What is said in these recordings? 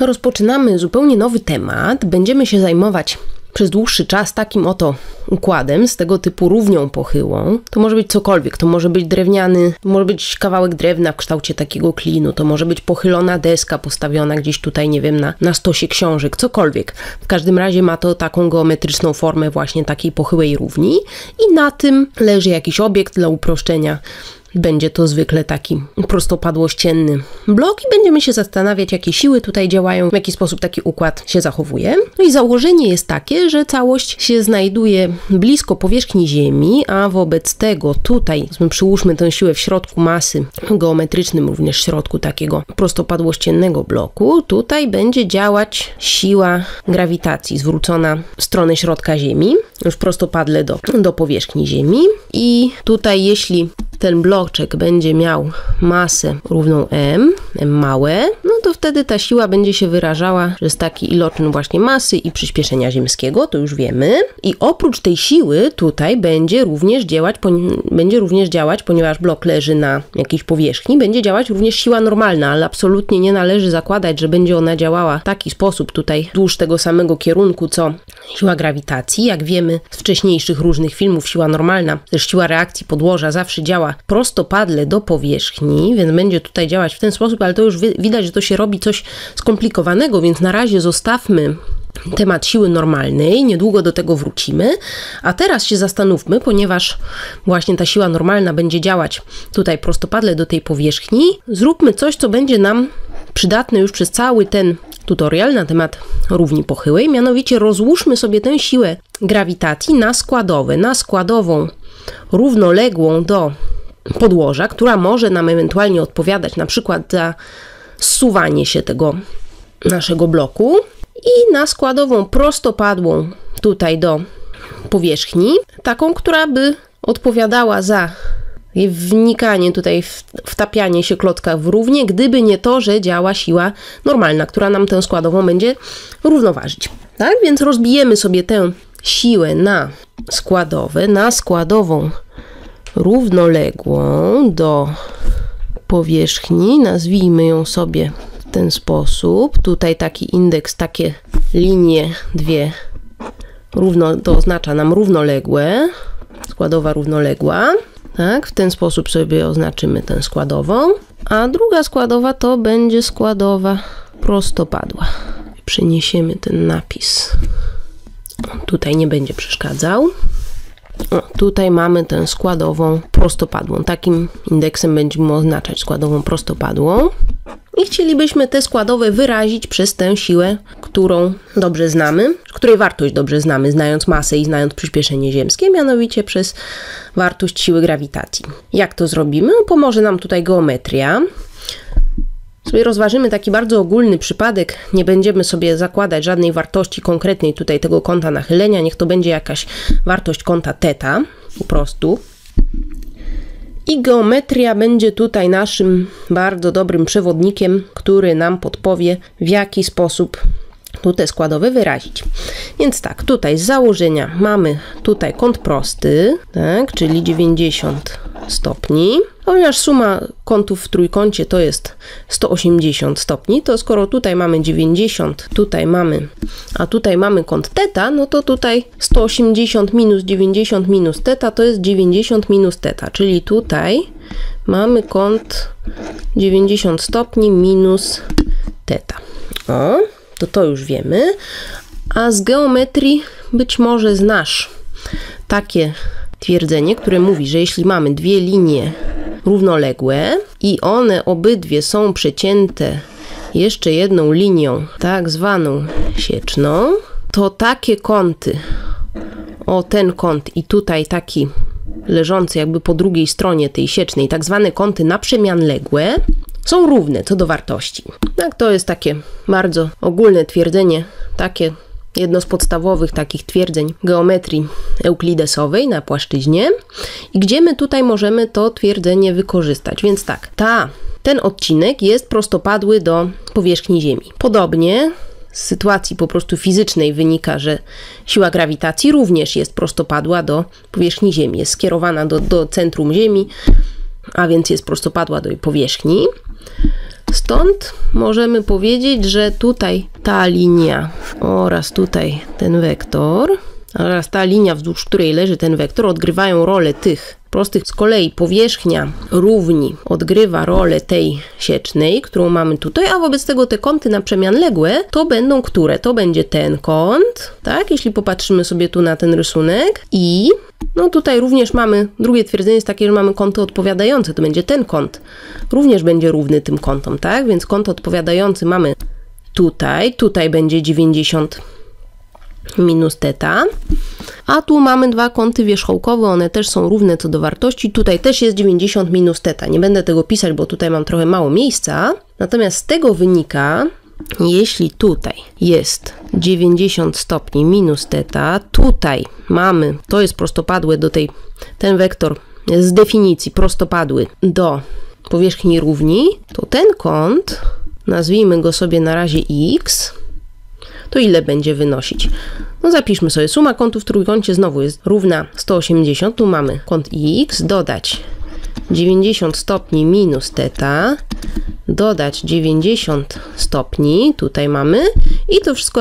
rozpoczynamy zupełnie nowy temat. Będziemy się zajmować przez dłuższy czas takim oto układem z tego typu równią pochyłą. To może być cokolwiek, to może być drewniany, może być kawałek drewna w kształcie takiego klinu, to może być pochylona deska postawiona gdzieś tutaj, nie wiem, na stosie książek, cokolwiek. W każdym razie ma to taką geometryczną formę właśnie takiej pochyłej równi i na tym leży jakiś obiekt dla uproszczenia. Będzie to zwykle taki prostopadłościenny blok i będziemy się zastanawiać, jakie siły tutaj działają, w jaki sposób taki układ się zachowuje. No i założenie jest takie, że całość się znajduje blisko powierzchni Ziemi, a wobec tego tutaj, przyłóżmy tę siłę w środku masy geometrycznym, również w środku takiego prostopadłościennego bloku, tutaj będzie działać siła grawitacji zwrócona w stronę środka Ziemi, już prostopadle do powierzchni Ziemi i tutaj jeśli ten bloczek będzie miał masę równą m małe, no to wtedy ta siła będzie się wyrażała przez taki iloczyn właśnie masy i przyspieszenia ziemskiego, to już wiemy. I oprócz tej siły tutaj będzie również działać, ponieważ blok leży na jakiejś powierzchni, będzie działać również siła normalna, ale absolutnie nie należy zakładać, że będzie ona działała w taki sposób tutaj wzdłuż tego samego kierunku, co siła grawitacji. Jak wiemy z wcześniejszych różnych filmów, siła normalna, też siła reakcji podłoża zawsze działa prostopadle do powierzchni, więc będzie tutaj działać w ten sposób, ale to już widać, że to się robi coś skomplikowanego, więc na razie zostawmy temat siły normalnej, niedługo do tego wrócimy, a teraz się zastanówmy, ponieważ właśnie ta siła normalna będzie działać tutaj prostopadle do tej powierzchni, zróbmy coś, co będzie nam przydatne już przez cały ten tutorial na temat równi pochyłej, mianowicie rozłóżmy sobie tę siłę grawitacji na składowe, na składową równoległą do podłoża, która może nam ewentualnie odpowiadać na przykład za zsuwanie się tego naszego bloku i na składową prostopadłą tutaj do powierzchni, taką, która by odpowiadała za wnikanie tutaj, wtapianie się klocka w równię, gdyby nie to, że działa siła normalna, która nam tę składową będzie równoważyć. Tak, więc rozbijemy sobie tę siłę na składowe, na składową równoległą do powierzchni, nazwijmy ją sobie w ten sposób. Tutaj taki indeks, takie linie dwie to oznacza nam równoległe, składowa równoległa. Tak, w ten sposób sobie oznaczymy tę składową, a druga składowa to będzie składowa prostopadła. Przeniesiemy ten napis. Tutaj nie będzie przeszkadzał. Tutaj mamy tę składową prostopadłą. Takim indeksem będziemy oznaczać składową prostopadłą. I chcielibyśmy te składowe wyrazić przez tę siłę, którą dobrze znamy, której wartość dobrze znamy, znając masę i znając przyspieszenie ziemskie, mianowicie przez wartość siły grawitacji. Jak to zrobimy? Pomoże nam tutaj geometria. Sobie rozważymy taki bardzo ogólny przypadek, nie będziemy sobie zakładać żadnej wartości konkretnej tutaj tego kąta nachylenia, niech to będzie jakaś wartość kąta θ, po prostu. I geometria będzie tutaj naszym bardzo dobrym przewodnikiem, który nam podpowie, w jaki sposób tu te składowe wyrazić. Więc tak, tutaj z założenia mamy tutaj kąt prosty, tak, czyli 90 stopni. Ponieważ suma kątów w trójkącie to jest 180 stopni, to skoro tutaj mamy 90, a tutaj mamy kąt θ, no to tutaj 180 minus 90 minus θ to jest 90 minus θ, czyli tutaj mamy kąt 90 stopni minus θ. O, to już wiemy. A z geometrii być może znasz takie twierdzenie, które mówi, że jeśli mamy dwie linie równoległe i one obydwie są przecięte jeszcze jedną linią, tak zwaną sieczną, to takie kąty, ten kąt i tutaj taki leżący jakby po drugiej stronie tej siecznej, tak zwane kąty naprzemianległe, są równe co do wartości. Tak, to jest takie bardzo ogólne twierdzenie, takie jedno z podstawowych takich twierdzeń geometrii euklidesowej na płaszczyźnie i gdzie my tutaj możemy to twierdzenie wykorzystać. Więc tak, ten odcinek jest prostopadły do powierzchni Ziemi. Podobnie z sytuacji po prostu fizycznej wynika, że siła grawitacji również jest prostopadła do powierzchni Ziemi, jest skierowana do centrum Ziemi, a więc jest prostopadła do jej powierzchni. Stąd możemy powiedzieć, że tutaj ta linia oraz tutaj ten wektor oraz ta linia, wzdłuż której leży ten wektor, odgrywają rolę tych prostych. Z kolei powierzchnia równi odgrywa rolę tej siecznej, którą mamy tutaj, a wobec tego te kąty na przemian ległe to będą które? To będzie ten kąt, tak? Jeśli popatrzymy sobie tu na ten rysunek i no tutaj również mamy, drugie twierdzenie jest takie, że mamy kąty odpowiadające, to będzie ten kąt, również będzie równy tym kątom, tak? Więc kąt odpowiadający mamy tutaj będzie 90 minus θ, a tu mamy dwa kąty wierzchołkowe, one też są równe co do wartości, tutaj też jest 90 minus θ. Nie będę tego pisać, bo tutaj mam trochę mało miejsca, natomiast z tego wynika, jeśli tutaj jest 90 stopni minus θ, tutaj mamy, to jest prostopadłe do ten wektor z definicji prostopadły do powierzchni równi, to ten kąt, nazwijmy go sobie na razie x, to ile będzie wynosić? No zapiszmy sobie, suma kątów w trójkącie znowu jest równa 180, tu mamy kąt x, dodać 90 stopni minus θ, dodać 90 stopni, tutaj mamy, i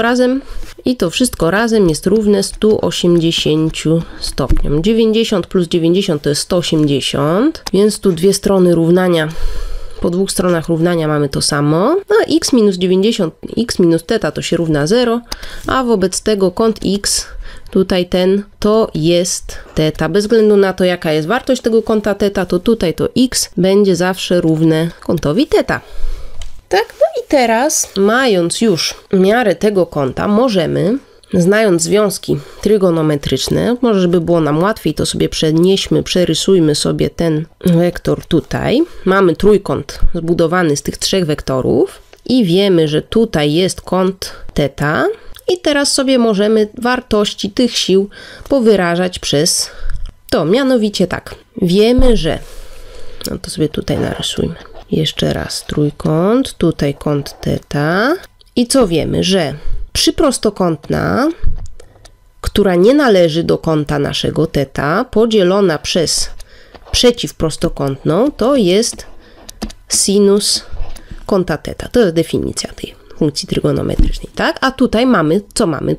to wszystko razem jest równe 180 stopniom. 90 plus 90 to jest 180, więc tu dwie strony równania, po dwóch stronach równania mamy to samo, a x minus 90, x minus θ to się równa 0, a wobec tego kąt x, tutaj ten, to jest θ. Bez względu na to, jaka jest wartość tego kąta θ, to tutaj to x będzie zawsze równe kątowi θ. Tak, no i teraz, mając już miarę tego kąta, możemy, znając związki trygonometryczne, może żeby było nam łatwiej, to sobie przerysujmy sobie ten wektor tutaj. Mamy trójkąt zbudowany z tych trzech wektorów i wiemy, że tutaj jest kąt θ. I teraz sobie możemy wartości tych sił powyrażać przez to. Mianowicie tak, wiemy, że, no to sobie tutaj narysujmy. Jeszcze raz trójkąt, tutaj kąt θ. I co wiemy, że przyprostokątna, która nie należy do kąta naszego θ, podzielona przez przeciwprostokątną, to jest sinus kąta θ. To jest definicja tej funkcji trygonometrycznej, tak? A tutaj mamy, co mamy?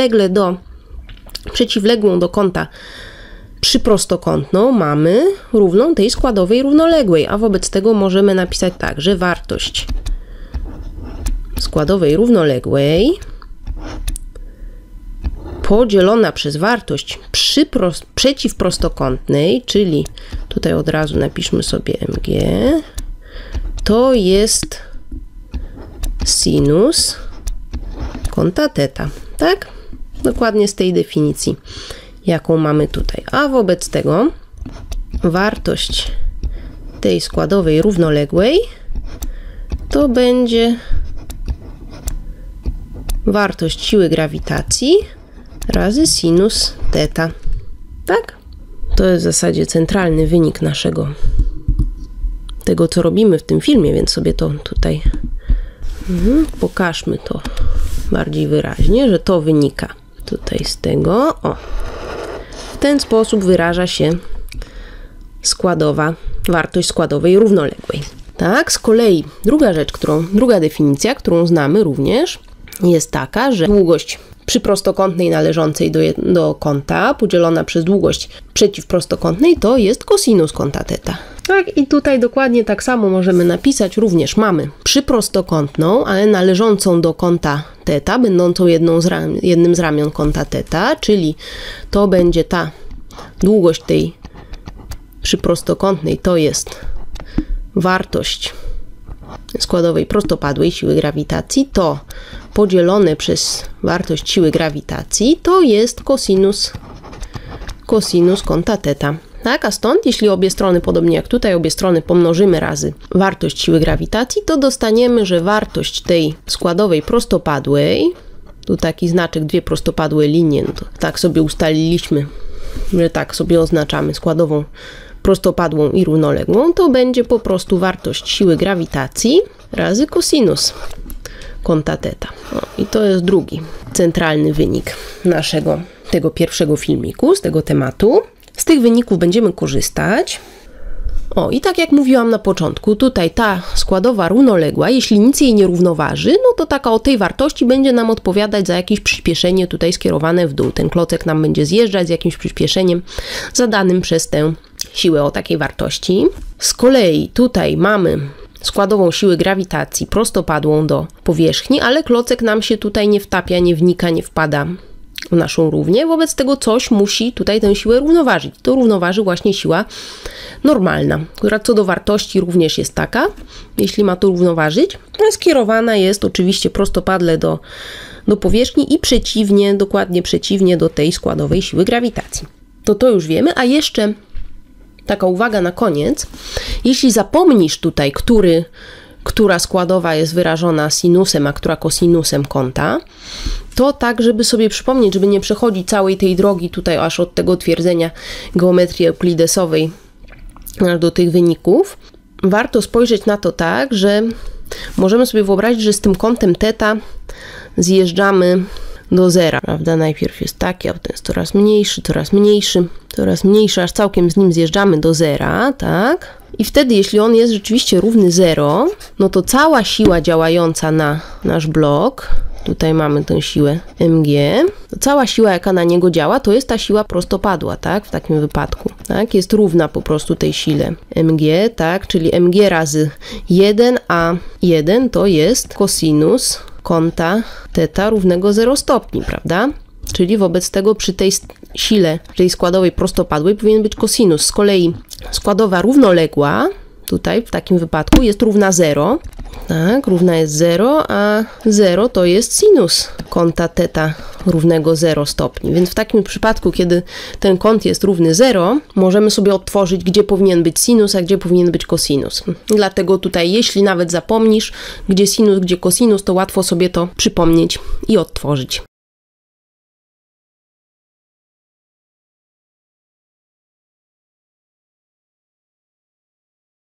Przeciwległą do kąta przyprostokątną mamy równą tej składowej równoległej, a wobec tego możemy napisać tak, że wartość składowej równoległej podzielona przez wartość przeciwprostokątnej, czyli tutaj od razu napiszmy sobie mg, to jest sinus kąta θ, tak? Dokładnie z tej definicji, jaką mamy tutaj. A wobec tego wartość tej składowej równoległej to będzie wartość siły grawitacji razy sinus θ, tak? To jest w zasadzie centralny wynik tego, co robimy w tym filmie, więc sobie to tutaj pokażmy to bardziej wyraźnie, że to wynika tutaj z tego. O, w ten sposób wyraża się wartość składowej równoległej. Tak, z kolei druga definicja, którą znamy również, jest taka, że długość przyprostokątnej należącej do kąta podzielona przez długość przeciwprostokątnej to jest cosinus kąta θ. Tak, i tutaj dokładnie tak samo możemy napisać, również mamy przyprostokątną, ale należącą do kąta θ, będącą jednym z ramion kąta θ, czyli to będzie ta długość tej przyprostokątnej, to jest wartość składowej prostopadłej siły grawitacji, to podzielone przez wartość siły grawitacji, to jest cosinus kąta θ. Tak, a stąd, jeśli obie strony, podobnie jak tutaj, obie strony pomnożymy razy wartość siły grawitacji, to dostaniemy, że wartość tej składowej prostopadłej, tu taki znaczek, dwie prostopadłe linie, no to tak sobie ustaliliśmy, że tak sobie oznaczamy składową prostopadłą i równoległą, to będzie po prostu wartość siły grawitacji razy cosinus kąta θ. I to jest drugi centralny wynik tego pierwszego filmiku, z tego tematu. Z tych wyników będziemy korzystać. O, i tak jak mówiłam na początku, tutaj ta składowa równoległa, jeśli nic jej nie równoważy, no to taka o tej wartości będzie nam odpowiadać za jakieś przyspieszenie tutaj skierowane w dół. Ten klocek nam będzie zjeżdżać z jakimś przyspieszeniem zadanym przez tę siłę o takiej wartości. Z kolei tutaj mamy składową siły grawitacji prostopadłą do powierzchni, ale klocek nam się tutaj nie wtapia, nie wnika, nie wpada w naszą równię. Wobec tego coś musi tutaj tę siłę równoważyć. To równoważy właśnie siła normalna, która co do wartości również jest taka, jeśli ma to równoważyć, skierowana jest oczywiście prostopadle do powierzchni i przeciwnie, dokładnie przeciwnie do tej składowej siły grawitacji. To już wiemy, a jeszcze taka uwaga na koniec. Jeśli zapomnisz tutaj, która składowa jest wyrażona sinusem, a która kosinusem kąta, to tak, żeby sobie przypomnieć, żeby nie przechodzić całej tej drogi tutaj aż od tego twierdzenia geometrii euklidesowej aż do tych wyników, warto spojrzeć na to tak, że możemy sobie wyobrazić, że z tym kątem θ zjeżdżamy do zera, prawda? Najpierw jest taki, a potem jest coraz mniejszy, aż całkiem z nim zjeżdżamy do zera, tak? I wtedy, jeśli on jest rzeczywiście równy 0, no to cała siła działająca na nasz blok, tutaj mamy tę siłę mg, to cała siła, jaka na niego działa, to jest ta siła prostopadła, tak? W takim wypadku, tak? Jest równa po prostu tej sile mg, tak? Czyli mg razy 1, a 1 to jest kosinus kąta θ równego 0 stopni, prawda? Czyli wobec tego przy tej sile, tej składowej prostopadłej powinien być kosinus. Z kolei składowa równoległa, tutaj w takim wypadku jest równa 0, tak, równa jest 0, a 0 to jest sinus kąta θ równego 0 stopni. Więc w takim przypadku, kiedy ten kąt jest równy 0, możemy sobie odtworzyć, gdzie powinien być sinus, a gdzie powinien być kosinus. Dlatego tutaj, jeśli nawet zapomnisz, gdzie sinus, gdzie kosinus, to łatwo sobie to przypomnieć i odtworzyć.